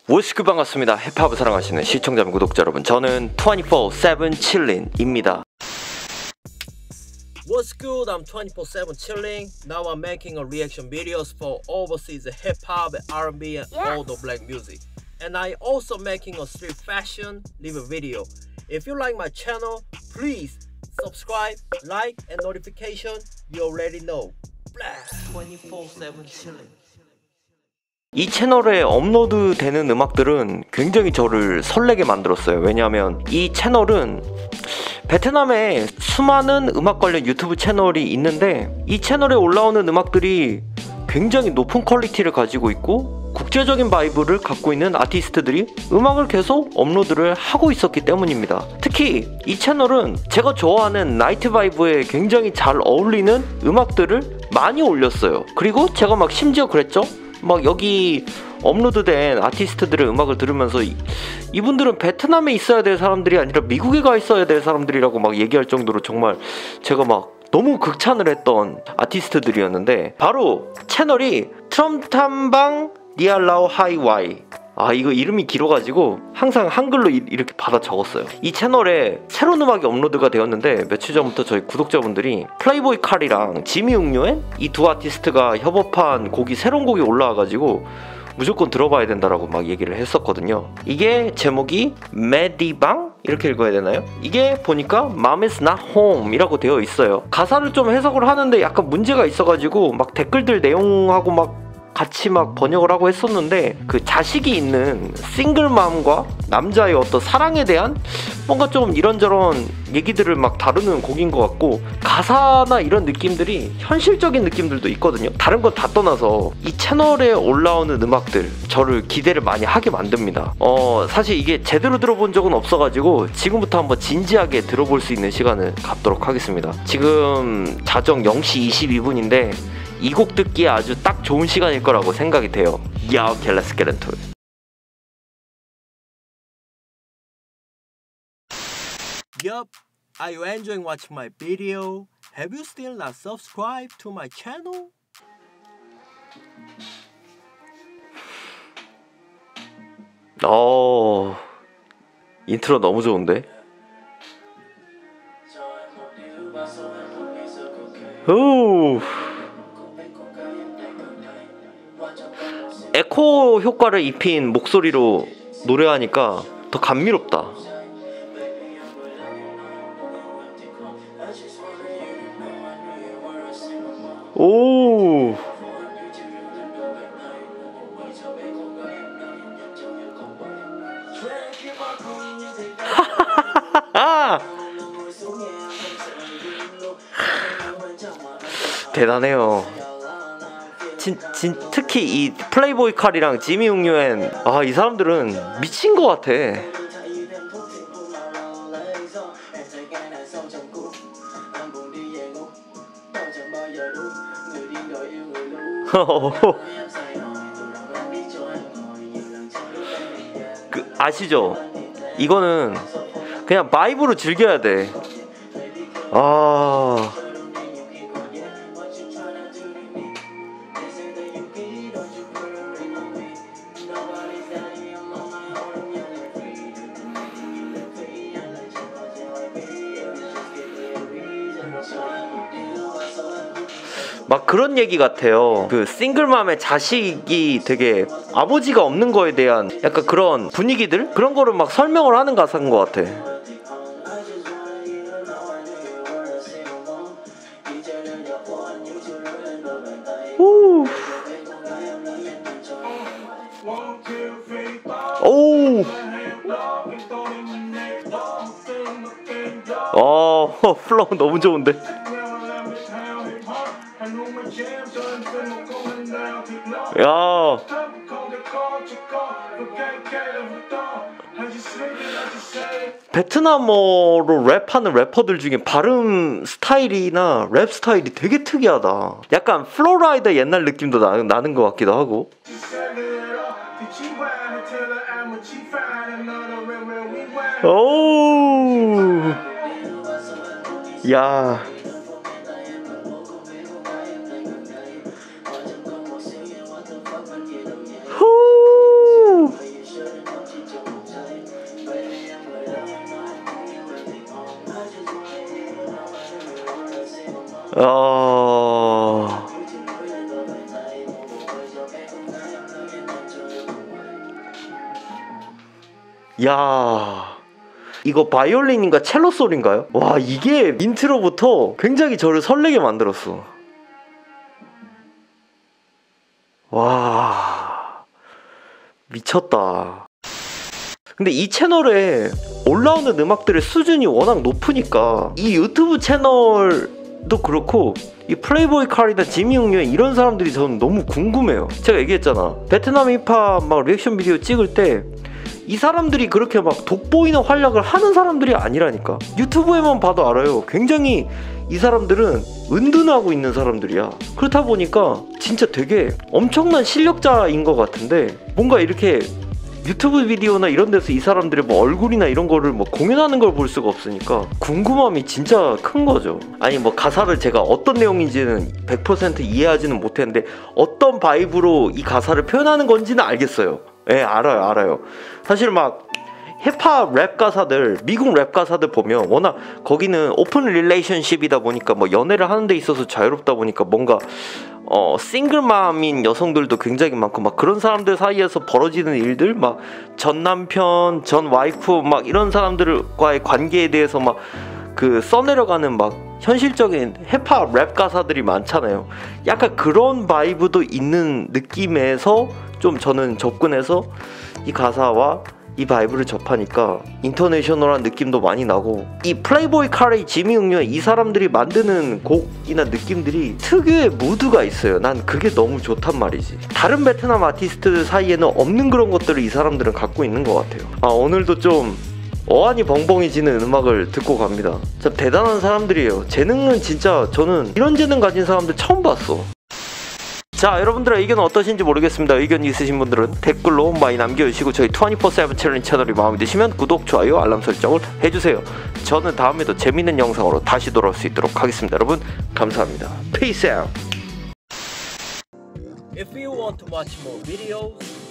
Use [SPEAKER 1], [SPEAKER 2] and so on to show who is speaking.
[SPEAKER 1] 워스크 반갑습니다. 힙합을 사랑하시는 시청자 및 구독자 여러분, 저는 24/7 chilling입니다.
[SPEAKER 2] What's good? I'm 24/7 chilling. Now I'm making a reaction videos for overseas hip hop, R&B, and all the black music. And I also making a street fashion review video. If you like my channel, please subscribe, like, and notification. You already know. 24/7 chilling.
[SPEAKER 1] 이 채널에 업로드되는 음악들은 굉장히 저를 설레게 만들었어요. 왜냐하면 이 채널은 베트남에 수많은 음악 관련 유튜브 채널이 있는데 이 채널에 올라오는 음악들이 굉장히 높은 퀄리티를 가지고 있고 국제적인 바이브를 갖고 있는 아티스트들이 음악을 계속 업로드를 하고 있었기 때문입니다. 특히 이 채널은 제가 좋아하는 나이트 바이브에 굉장히 잘 어울리는 음악들을 많이 올렸어요. 그리고 제가 막 심지어 그랬죠? 막 여기 업로드된 아티스트들의 음악을 들으면서 이분들은 베트남에 있어야 될 사람들이 아니라 미국에 가 있어야 될 사람들이라고 막 얘기할 정도로 정말 제가 막 너무 극찬을 했던 아티스트들이었는데, 바로 채널이 트럼탐방 니알라오 하이와이. 이거 이름이 길어가지고 항상 한글로 이렇게 받아 적었어요. 이 채널에 새로운 음악이 업로드가 되었는데 며칠 전부터 저희 구독자분들이 플레이보이 칼이랑 지미 웅요엔 이 두 아티스트가 협업한 곡이 새로운 곡이 올라와가지고 무조건 들어봐야 된다라고 막 얘기를 했었거든요. 이게 제목이 메디방? 이렇게 읽어야 되나요? 이게 보니까 Mom is not home 이라고 되어 있어요. 가사를 좀 해석을 하는데 약간 문제가 있어가지고 막 댓글들 내용하고 막 같이 막 번역을 하고 했었는데, 그 자식이 있는 싱글맘과 남자의 어떤 사랑에 대한 뭔가 좀 이런저런 얘기들을 막 다루는 곡인 것 같고, 가사나 이런 느낌들이 현실적인 느낌들도 있거든요. 다른 건 다 떠나서 이 채널에 올라오는 음악들 저를 기대를 많이 하게 만듭니다. 사실 이게 제대로 들어본 적은 없어가지고 지금부터 한번 진지하게 들어볼 수 있는 시간을 갖도록 하겠습니다. 지금 자정 0시 22분인데 이 곡 듣기에 아주 딱 좋은 시간일 거라고 생각이 돼요. Yeah, okay, let's get into it.
[SPEAKER 2] Yup, are you enjoying watching my video? Have you still not subscribed to my channel?
[SPEAKER 1] 인트로 너무 좋은데? 오. 에코 효과를 입힌 목소리로 노래하니까 더 감미롭다. 오. 대단해요. 특히 이 플레이보이 칼이랑 지미 웅요엔, 이 사람들은 미친 것 같아. 아시죠? 이거는 그냥 바이브로 즐겨야 돼. 막 그런 얘기 같아요. 그 싱글맘의 자식이 되게 아버지가 없는 거에 대한 약간 그런 분위기들? 그런 거를 막 설명을 하는 가사인 것 같아. 오. 플로우 너무 좋은데? 야. 베트남어로 랩하는 래퍼들 중에 발음 스타일이나 랩 스타일이 되게 특이하다. 약간 플로라이더 옛날 느낌도 나는 것 같기도 하고. 오. 야. 후. 야, 이거 바이올린인가 첼로 소리인가요? 와, 이게 인트로부터 굉장히 저를 설레게 만들었어. 와, 미쳤다. 근데 이 채널에 올라오는 음악들의 수준이 워낙 높으니까 이 유튜브 채널도 그렇고 이 플레이보이 카리나 지미 웅유에 이런 사람들이 저는 너무 궁금해요. 제가 얘기했잖아, 베트남 힙합 막 리액션 비디오 찍을 때 이 사람들이 그렇게 막 돋보이는 활약을 하는 사람들이 아니라니까. 유튜브에만 봐도 알아요. 굉장히 이 사람들은 은둔하고 있는 사람들이야. 그렇다 보니까 진짜 되게 엄청난 실력자인 것 같은데, 뭔가 이렇게 유튜브 비디오나 이런 데서 이 사람들의 뭐 얼굴이나 이런 거를 뭐 공연하는 걸 볼 수가 없으니까 궁금함이 진짜 큰 거죠. 아니 뭐 가사를 제가 어떤 내용인지는 100% 이해하지는 못했는데 어떤 바이브로 이 가사를 표현하는 건지는 알겠어요. 예, 알아요. 사실 막 힙합 랩 가사들, 미국 랩 가사들 보면 워낙 거기는 오픈 릴레이션십이다 보니까 뭐 연애를 하는 데 있어서 자유롭다 보니까 뭔가 싱글맘인 여성들도 굉장히 많고 막 그런 사람들 사이에서 벌어지는 일들, 막 전 남편, 전 와이프 막 이런 사람들과의 관계에 대해서 막 그 써내려가는 막 현실적인 힙합 랩 가사들이 많잖아요. 약간 그런 바이브도 있는 느낌에서 좀 저는 접근해서 이 가사와 이 바이브를 접하니까 인터내셔널한 느낌도 많이 나고, 이 플레이보이 카리, 지미 웅유 이 사람들이 만드는 곡이나 느낌들이 특유의 무드가 있어요. 난 그게 너무 좋단 말이지. 다른 베트남 아티스트들 사이에는 없는 그런 것들을 이 사람들은 갖고 있는 것 같아요. 오늘도 좀 어안이 벙벙해지는 음악을 듣고 갑니다. 참 대단한 사람들이에요. 재능은 진짜 저는 이런 재능 가진 사람들 처음 봤어. 자, 여러분들의 의견은 어떠신지 모르겠습니다. 의견 있으신 분들은 댓글로 많이 남겨주시고 저희 24/7 챌린지 채널이 마음에 드시면 구독, 좋아요, 알람 설정을 해주세요. 저는 다음에도 재밌는 영상으로 다시 돌아올 수 있도록 하겠습니다. 여러분 감사합니다. Peace out.
[SPEAKER 2] If you want to watch more videos,